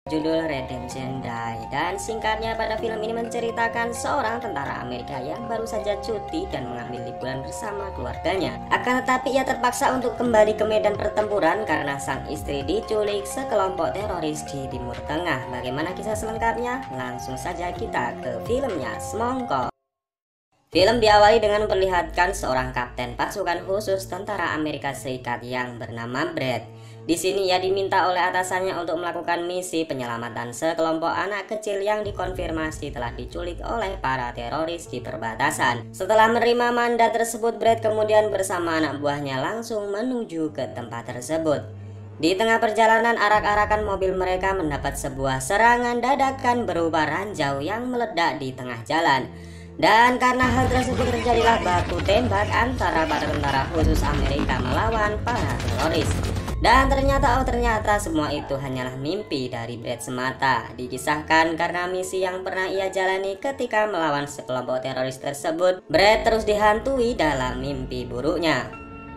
Judul Redemption Day, dan singkatnya pada film ini menceritakan seorang tentara Amerika yang baru saja cuti dan mengambil liburan bersama keluarganya. Akan tetapi ia terpaksa untuk kembali ke medan pertempuran karena sang istri diculik sekelompok teroris di Timur Tengah. Bagaimana kisah selengkapnya? Langsung saja kita ke filmnya, semongko. Film diawali dengan memperlihatkan seorang kapten pasukan khusus tentara Amerika Serikat yang bernama Brad. Di sini ia diminta oleh atasannya untuk melakukan misi penyelamatan sekelompok anak kecil yang dikonfirmasi telah diculik oleh para teroris di perbatasan. Setelah menerima mandat tersebut, Brad kemudian bersama anak buahnya langsung menuju ke tempat tersebut. Di tengah perjalanan, arak-arakan mobil mereka mendapat sebuah serangan dadakan berupa ranjau yang meledak di tengah jalan. Dan karena hal tersebut terjadilah baku tembak antara para tentara khusus Amerika melawan para teroris. Dan ternyata semua itu hanyalah mimpi dari Brad semata. Dikisahkan karena misi yang pernah ia jalani ketika melawan sekelompok teroris tersebut, Brad terus dihantui dalam mimpi buruknya.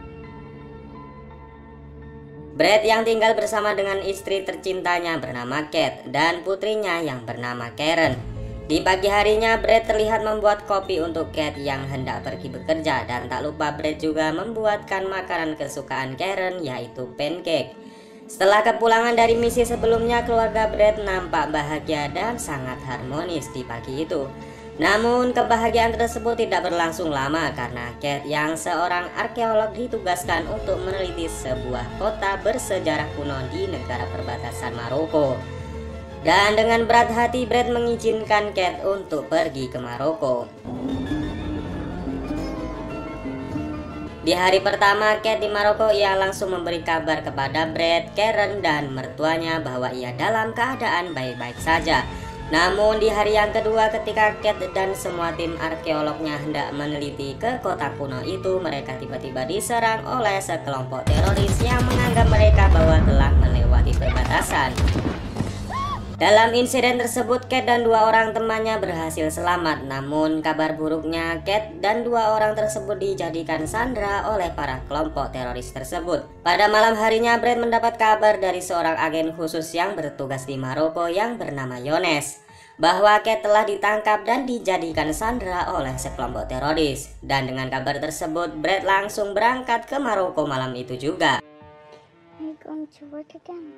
Brad yang tinggal bersama dengan istri tercintanya bernama Kate dan putrinya yang bernama Karen. Di pagi harinya, Brad terlihat membuat kopi untuk Kate yang hendak pergi bekerja, dan tak lupa Brad juga membuatkan makanan kesukaan Karen, yaitu pancake. Setelah kepulangan dari misi sebelumnya, keluarga Brad nampak bahagia dan sangat harmonis di pagi itu. Namun kebahagiaan tersebut tidak berlangsung lama karena Kate yang seorang arkeolog ditugaskan untuk meneliti sebuah kota bersejarah kuno di negara perbatasan Maroko. Dan dengan berat hati Brad mengizinkan Kate untuk pergi ke Maroko. Di hari pertama Kate di Maroko, ia langsung memberi kabar kepada Brad, Karen, dan mertuanya bahwa ia dalam keadaan baik-baik saja. Namun di hari yang kedua, ketika Kate dan semua tim arkeolognya hendak meneliti ke kota kuno itu, mereka tiba-tiba diserang oleh sekelompok teroris yang menganggap mereka bahwa telah melewati perbatasan. Dalam insiden tersebut, Kate dan dua orang temannya berhasil selamat. Namun kabar buruknya, Kate dan dua orang tersebut dijadikan sandera oleh para kelompok teroris tersebut. Pada malam harinya, Brad mendapat kabar dari seorang agen khusus yang bertugas di Maroko yang bernama Yones, bahwa Kate telah ditangkap dan dijadikan sandera oleh sekelompok teroris. Dan dengan kabar tersebut, Brad langsung berangkat ke Maroko malam itu juga. Are you going to work again?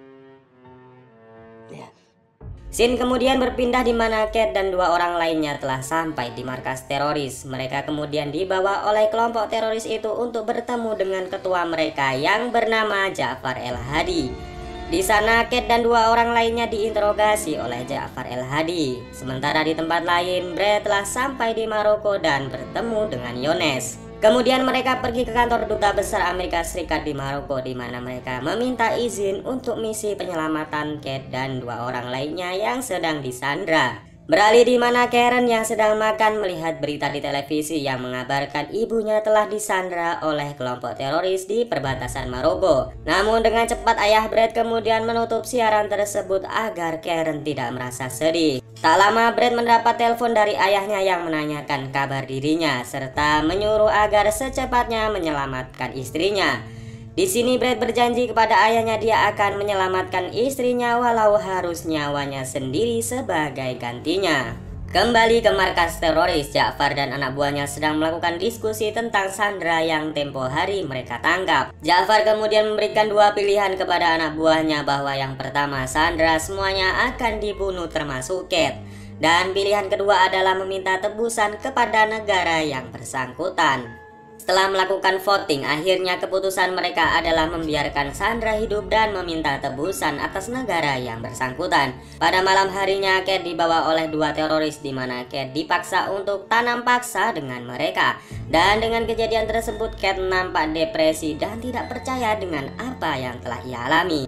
Yeah. Scene kemudian berpindah di mana Kate dan dua orang lainnya telah sampai di markas teroris. Mereka kemudian dibawa oleh kelompok teroris itu untuk bertemu dengan ketua mereka yang bernama Ja'far El-Hadi. Di sana Kate dan dua orang lainnya diinterogasi oleh Ja'far El-Hadi. Sementara di tempat lain, Brad telah sampai di Maroko dan bertemu dengan Yones. Kemudian mereka pergi ke kantor Duta Besar Amerika Serikat di Maroko, di mana mereka meminta izin untuk misi penyelamatan Kate dan dua orang lainnya yang sedang disandra. Beralih di mana Karen yang sedang makan melihat berita di televisi yang mengabarkan ibunya telah disandra oleh kelompok teroris di perbatasan Maroko. Namun dengan cepat ayah Brad kemudian menutup siaran tersebut agar Karen tidak merasa sedih. Tak lama Brad mendapat telepon dari ayahnya yang menanyakan kabar dirinya serta menyuruh agar secepatnya menyelamatkan istrinya. Di sini Brad berjanji kepada ayahnya dia akan menyelamatkan istrinya walau harus nyawanya sendiri sebagai gantinya. Kembali ke markas teroris, Ja'far dan anak buahnya sedang melakukan diskusi tentang sandera yang tempo hari mereka tangkap. Ja'far kemudian memberikan dua pilihan kepada anak buahnya, bahwa yang pertama sandera semuanya akan dibunuh termasuk Kate, dan pilihan kedua adalah meminta tebusan kepada negara yang bersangkutan. Setelah melakukan voting, akhirnya keputusan mereka adalah membiarkan sandera hidup dan meminta tebusan atas negara yang bersangkutan. Pada malam harinya, Kate dibawa oleh dua teroris, di mana Kate dipaksa untuk tanam paksa dengan mereka. Dan dengan kejadian tersebut, Kate nampak depresi dan tidak percaya dengan apa yang telah ia alami.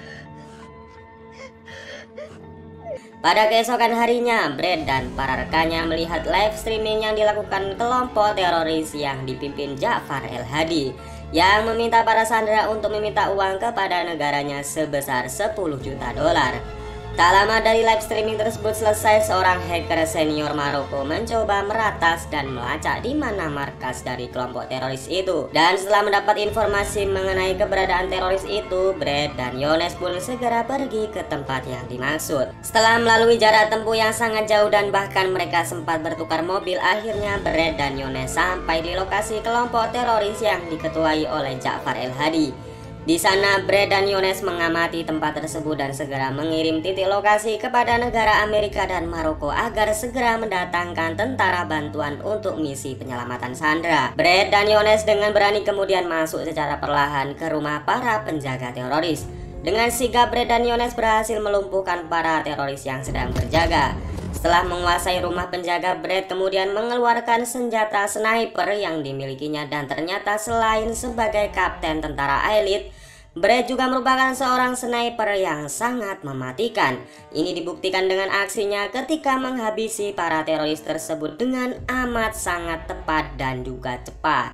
Pada keesokan harinya, Brad dan para rekannya melihat live streaming yang dilakukan kelompok teroris yang dipimpin Ja'far El-Hadi, yang meminta para sandera untuk meminta uang kepada negaranya sebesar $10 juta. Tak lama dari live streaming tersebut selesai, seorang hacker senior Maroko mencoba meratas dan melacak di mana markas dari kelompok teroris itu. Dan setelah mendapat informasi mengenai keberadaan teroris itu, Brad dan Yones pun segera pergi ke tempat yang dimaksud. Setelah melalui jarak tempuh yang sangat jauh dan bahkan mereka sempat bertukar mobil, akhirnya Brad dan Yones sampai di lokasi kelompok teroris yang diketuai oleh Ja'far El-Hadi. Di sana, Brad dan Yones mengamati tempat tersebut dan segera mengirim titik lokasi kepada negara Amerika dan Maroko agar segera mendatangkan tentara bantuan untuk misi penyelamatan Sandra. Brad dan Yones dengan berani kemudian masuk secara perlahan ke rumah para penjaga teroris. Dengan sigap, Brad dan Yones berhasil melumpuhkan para teroris yang sedang berjaga. Setelah menguasai rumah penjaga, Brad kemudian mengeluarkan senjata sniper yang dimilikinya dan ternyata selain sebagai kapten tentara elit, Brad juga merupakan seorang sniper yang sangat mematikan. Ini dibuktikan dengan aksinya ketika menghabisi para teroris tersebut dengan amat sangat tepat dan juga cepat.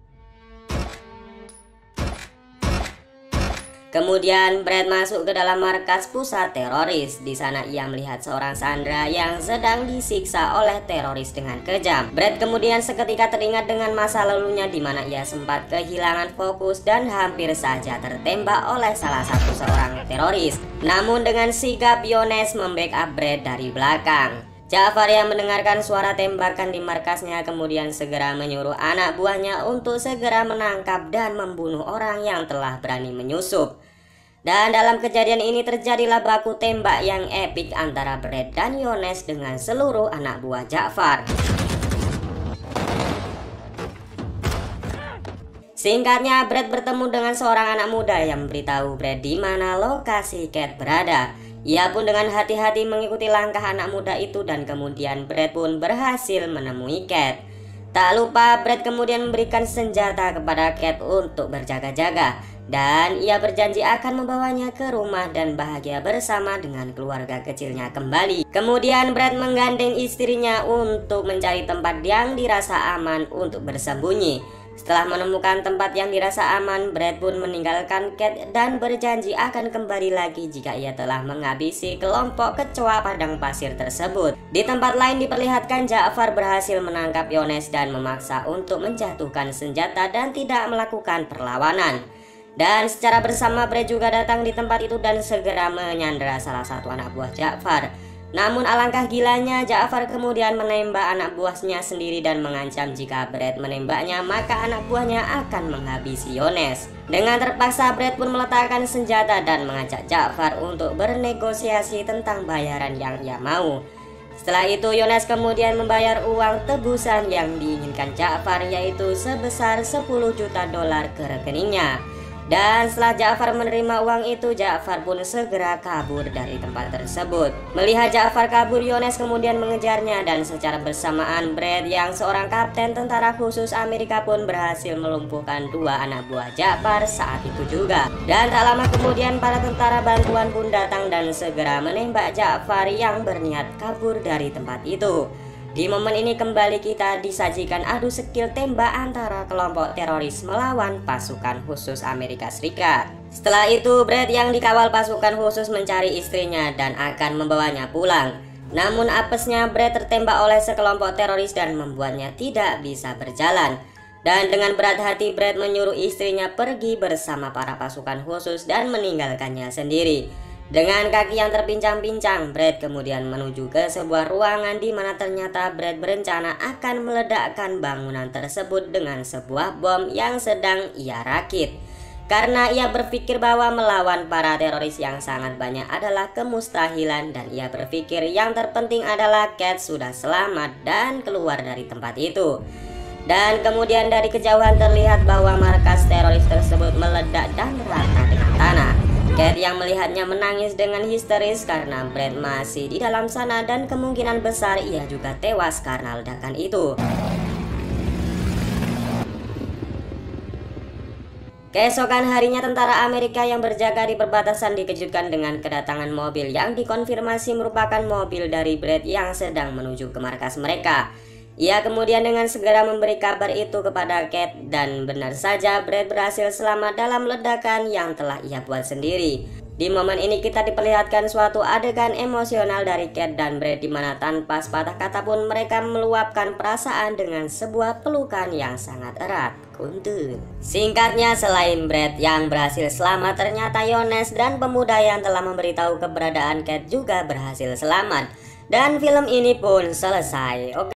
Kemudian Brad masuk ke dalam markas pusat teroris. Di sana ia melihat seorang Sandra yang sedang disiksa oleh teroris dengan kejam. Brad kemudian seketika teringat dengan masa lalunya di mana ia sempat kehilangan fokus dan hampir saja tertembak oleh salah satu seorang teroris. Namun dengan sigap Yones membackup Brad dari belakang. Ja'far yang mendengarkan suara tembakan di markasnya kemudian segera menyuruh anak buahnya untuk segera menangkap dan membunuh orang yang telah berani menyusup. Dan dalam kejadian ini terjadilah baku tembak yang epik antara Brad dan Yones dengan seluruh anak buah Ja'far. Singkatnya, Brad bertemu dengan seorang anak muda yang memberitahu Brad di mana lokasi Cat berada. Ia pun dengan hati-hati mengikuti langkah anak muda itu dan kemudian Brad pun berhasil menemui Cat. Tak lupa Brad kemudian memberikan senjata kepada Cat untuk berjaga-jaga. Dan ia berjanji akan membawanya ke rumah dan bahagia bersama dengan keluarga kecilnya kembali. Kemudian Brad menggandeng istrinya untuk mencari tempat yang dirasa aman untuk bersembunyi. Setelah menemukan tempat yang dirasa aman, Brad pun meninggalkan Cat dan berjanji akan kembali lagi jika ia telah menghabisi kelompok kecoa padang pasir tersebut. Di tempat lain diperlihatkan Ja'far berhasil menangkap Yones dan memaksa untuk menjatuhkan senjata dan tidak melakukan perlawanan. Dan secara bersama Brad juga datang di tempat itu dan segera menyandera salah satu anak buah Ja'far. Namun alangkah gilanya, Ja'far kemudian menembak anak buahnya sendiri dan mengancam jika Brad menembaknya maka anak buahnya akan menghabisi Yones. Dengan terpaksa Brad pun meletakkan senjata dan mengajak Ja'far untuk bernegosiasi tentang bayaran yang ia mau. Setelah itu Yones kemudian membayar uang tebusan yang diinginkan Ja'far, yaitu sebesar 10 juta dolar ke rekeningnya. Dan setelah Ja'far menerima uang itu, Ja'far pun segera kabur dari tempat tersebut. Melihat Ja'far kabur, Yones kemudian mengejarnya dan secara bersamaan Brad yang seorang kapten tentara khusus Amerika pun berhasil melumpuhkan dua anak buah Ja'far saat itu juga. Dan tak lama kemudian para tentara bantuan pun datang dan segera menembak Ja'far yang berniat kabur dari tempat itu. Di momen ini kembali kita disajikan adu skill tembak antara kelompok teroris melawan pasukan khusus Amerika Serikat. Setelah itu Brad yang dikawal pasukan khusus mencari istrinya dan akan membawanya pulang. Namun apesnya Brad tertembak oleh sekelompok teroris dan membuatnya tidak bisa berjalan. Dan dengan berat hati Brad menyuruh istrinya pergi bersama para pasukan khusus dan meninggalkannya sendiri. Dengan kaki yang terpincang-pincang, Brad kemudian menuju ke sebuah ruangan di mana ternyata Brad berencana akan meledakkan bangunan tersebut dengan sebuah bom yang sedang ia rakit. Karena ia berpikir bahwa melawan para teroris yang sangat banyak adalah kemustahilan dan ia berpikir yang terpenting adalah Cat sudah selamat dan keluar dari tempat itu. Dan kemudian dari kejauhan terlihat bahwa markas teroris tersebut meledak dan rata dengan tanah. Cat yang melihatnya menangis dengan histeris karena Brad masih di dalam sana dan kemungkinan besar ia juga tewas karena ledakan itu. Keesokan harinya tentara Amerika yang berjaga di perbatasan dikejutkan dengan kedatangan mobil yang dikonfirmasi merupakan mobil dari Brad yang sedang menuju ke markas mereka. Ia kemudian dengan segera memberi kabar itu kepada Cat dan benar saja Brad berhasil selamat dalam ledakan yang telah ia buat sendiri. Di momen ini kita diperlihatkan suatu adegan emosional dari Kate dan Brad di mana tanpa sepatah kata pun mereka meluapkan perasaan dengan sebuah pelukan yang sangat erat. Kuntun. Singkatnya, selain Brad yang berhasil selamat, ternyata Jonas dan pemuda yang telah memberitahu keberadaan Kate juga berhasil selamat. Dan film ini pun selesai. Oke.